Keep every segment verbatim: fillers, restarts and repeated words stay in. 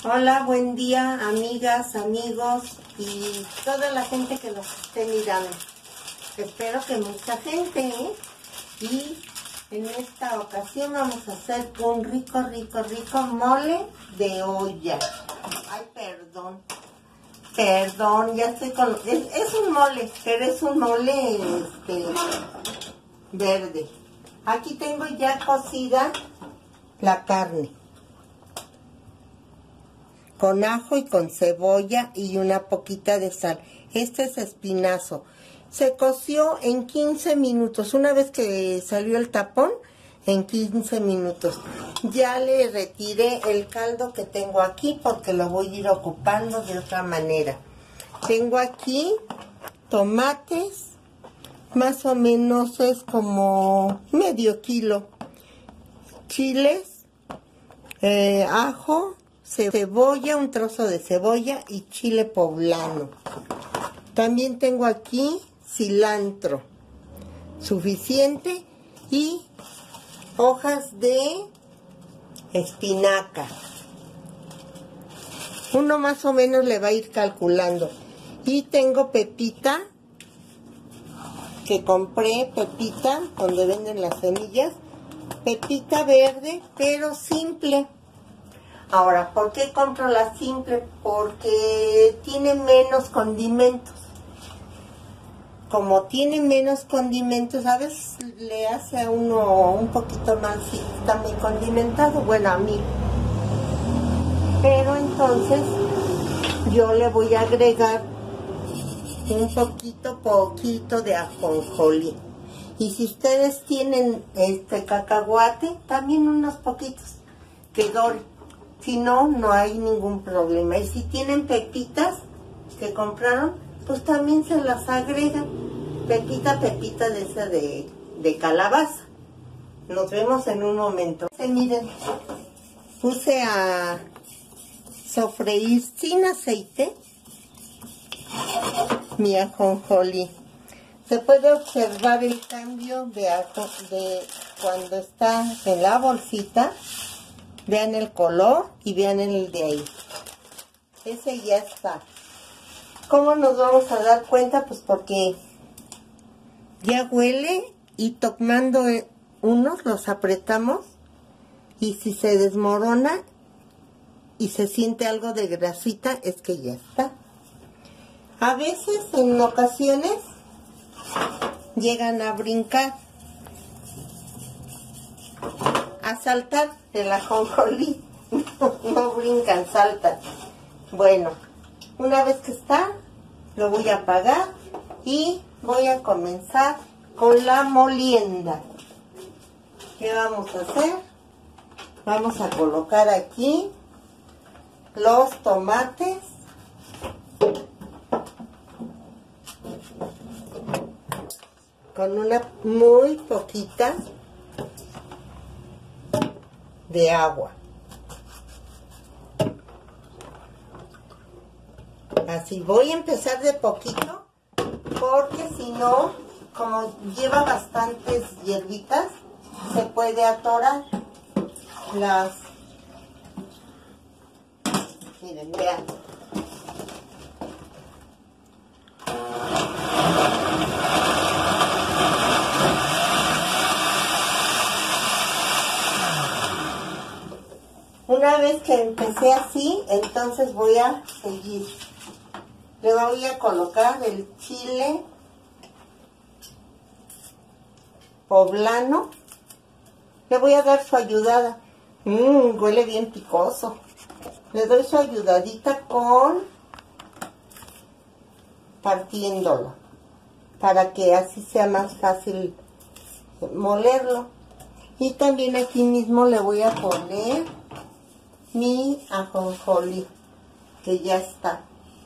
Hola, buen día, amigas, amigos y toda la gente que nos esté mirando. Espero que mucha gente, ¿eh? Y en esta ocasión vamos a hacer un rico, rico, rico mole de olla. Ay, perdón. Perdón, ya estoy con... Es, es un mole, pero es un mole este, verde. Aquí tengo ya cocida la carne. Con ajo y con cebolla y una poquita de sal. Este es espinazo. Se coció en quince minutos. Una vez que salió el tapón, en quince minutos. Ya le retiré el caldo que tengo aquí porque lo voy a ir ocupando de otra manera. Tengo aquí tomates, más o menos es como medio kilo. Chiles, eh, ajo, cebolla, un trozo de cebolla y chile poblano. También tengo aquí cilantro suficiente y hojas de espinaca. Uno más o menos le va a ir calculando. Y tengo pepita, que compré pepita, donde venden las semillas. Pepita verde, pero simple. Ahora, ¿por qué compro la simple? Porque tiene menos condimentos. Como tiene menos condimentos, a veces le hace a uno un poquito más si está muy condimentado. Bueno, a mí. Pero entonces yo le voy a agregar un poquito, poquito de ajonjolí. Y si ustedes tienen este cacahuate, también unos poquitos que dore. Si no, no hay ningún problema. Y si tienen pepitas que compraron, pues también se las agregan. Pepita, pepita de esa de, de calabaza. Nos vemos en un momento. Sí, miren, puse a sofreír sin aceite mi ajonjolí. Se puede observar el cambio de, ajo, de cuando está en la bolsita. Vean el color y vean el de ahí. Ese ya está. ¿Cómo nos vamos a dar cuenta? Pues porque ya huele y tomando unos los apretamos y si se desmorona y se siente algo de grasita es que ya está. A veces en ocasiones llegan a brincar, a saltar el ajonjolí. No, no brincan, saltan. Bueno, una vez que está, lo voy a apagar y voy a comenzar con la molienda. ¿Qué vamos a hacer? Vamos a colocar aquí los tomates. Con una muy poquita de agua. Así voy a empezar de poquito porque si no, como lleva bastantes hierbitas, se puede atorar las... Miren, vean. Una vez que empecé así, entonces voy a seguir. Le voy a colocar el chile poblano. Le voy a dar su ayudada. Mmm, huele bien picoso. Le doy su ayudadita con partiéndolo, para que así sea más fácil molerlo. Y también aquí mismo le voy a poner mi ajonjolí, que ya está.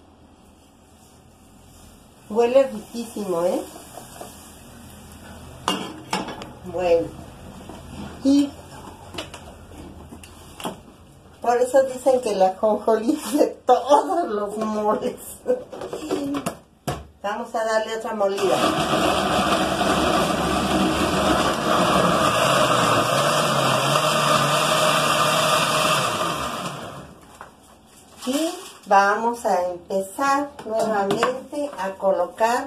Huele riquísimo, ¿eh? Bueno. Y por eso dicen que el ajonjolí es de todos los moles. Vamos a darle otra molida. vamos a empezar nuevamente a colocar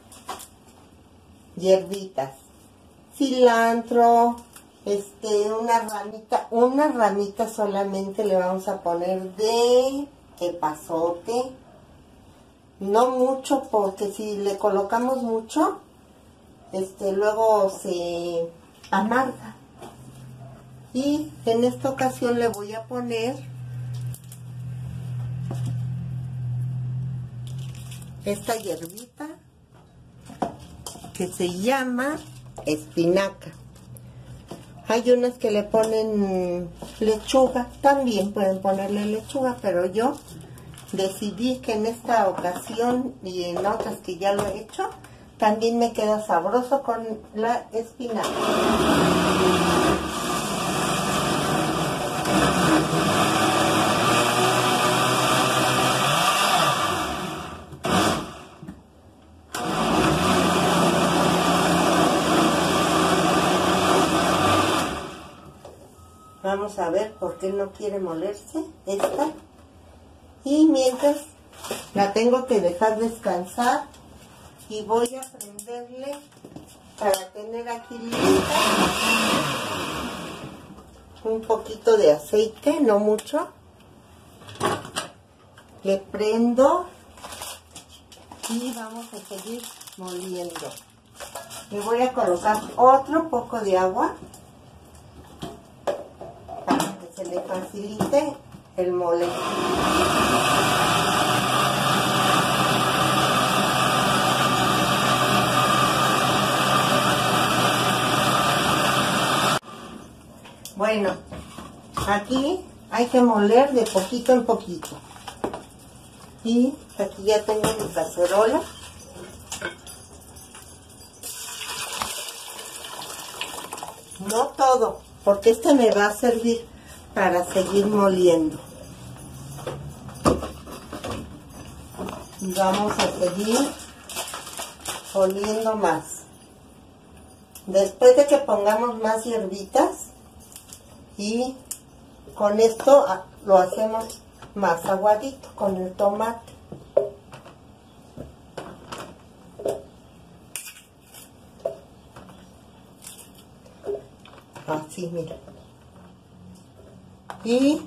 hierbitas, cilantro, este, una ramita, una ramita solamente le vamos a poner de epazote, no mucho, porque si le colocamos mucho, este, luego se amarga. Y en esta ocasión le voy a poner esta hierbita que se llama espinaca. Hay unas que le ponen lechuga, también pueden ponerle lechuga, pero yo decidí que en esta ocasión y en otras que ya lo he hecho, también me queda sabroso con la espinaca. Vamos a ver por qué no quiere molerse esta. Y mientras la tengo que dejar descansar y voy a prenderle para tener aquí lista un poquito de aceite, no mucho. Le prendo y vamos a seguir moliendo. Le voy a colocar otro poco de agua para que se le facilite el mole. Bueno, aquí hay que moler de poquito en poquito. Y aquí ya tengo mi cacerola. No todo, porque este me va a servir para seguir moliendo. Y vamos a seguir poniendo más. Después de que pongamos más hierbitas, y con esto lo hacemos más aguadito con el tomate. Así, mira. Y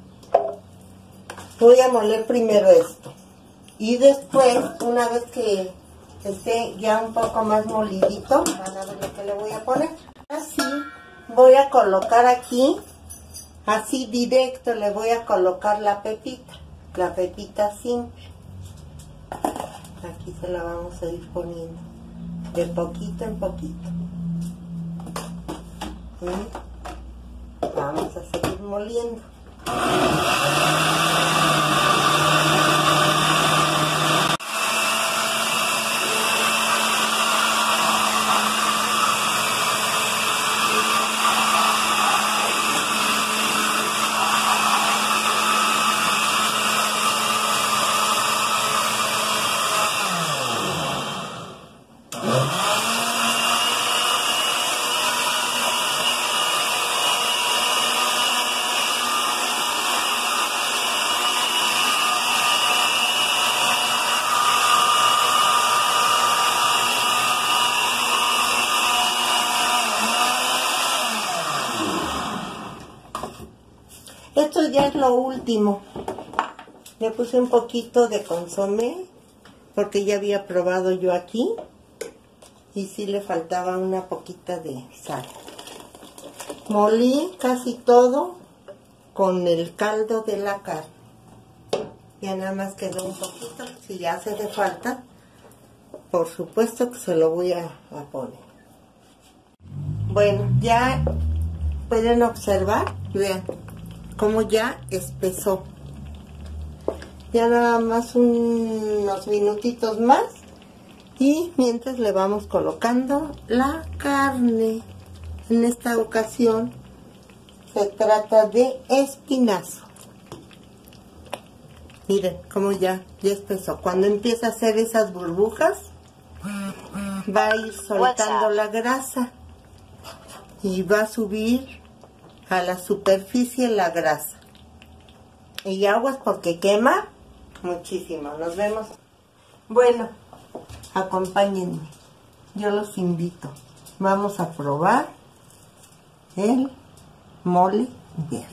voy a moler primero esto. Y después, una vez que esté ya un poco más molidito, van a ver lo que le voy a poner. Así, voy a colocar aquí, así directo, le voy a colocar la pepita. La pepita simple. Aquí se la vamos a ir poniendo. De poquito en poquito. ¿Sí? Vamos a seguir moliendo. Esto ya es lo último. Le puse un poquito de consomé porque ya había probado yo aquí y sí le faltaba una poquita de sal. Molí casi todo con el caldo de la carne. Ya nada más quedó un poquito. Si ya hace de falta, por supuesto que se lo voy a, a poner. Bueno, ya pueden observar, vean como ya espesó. Ya nada más unos minutitos más y mientras le vamos colocando la carne. En esta ocasión se trata de espinazo. Miren cómo ya, ya espesó. Cuando empieza a hacer esas burbujas va a ir soltando la grasa y va a subir a la superficie la grasa. Y aguas porque quema muchísimo. Nos vemos. Bueno, acompáñenme. Yo los invito. Vamos a probar el mole verde.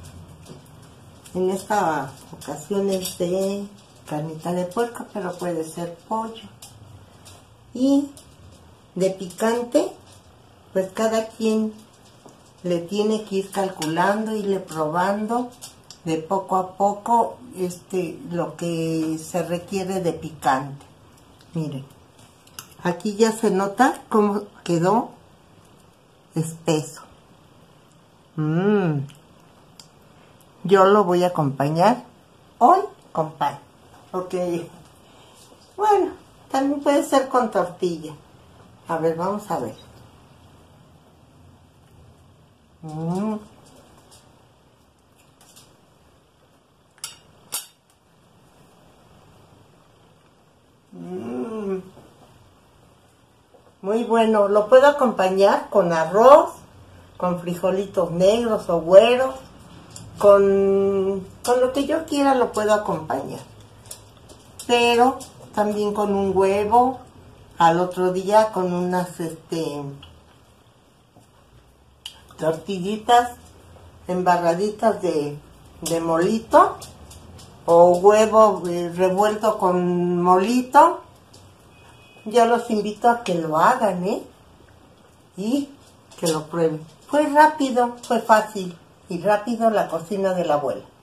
En esta ocasión es de carnita de puerco, pero puede ser pollo. Y de picante, pues cada quien le tiene que ir calculando, irle probando de poco a poco este, lo que se requiere de picante. Miren, aquí ya se nota cómo quedó espeso. Mm. Yo lo voy a acompañar hoy con pan, porque, bueno, también puede ser con tortilla. A ver, vamos a ver. Mm. Mm. Muy bueno. Lo puedo acompañar con arroz, con frijolitos negros o güeros, con, con lo que yo quiera lo puedo acompañar. Pero también con un huevo, al otro día con unas este tortillitas embarraditas de, de molito, o huevo eh, revuelto con molito. Yo los invito a que lo hagan, ¿eh? Y que lo prueben. Fue rápido, fue fácil y rápido la cocina de la abuela.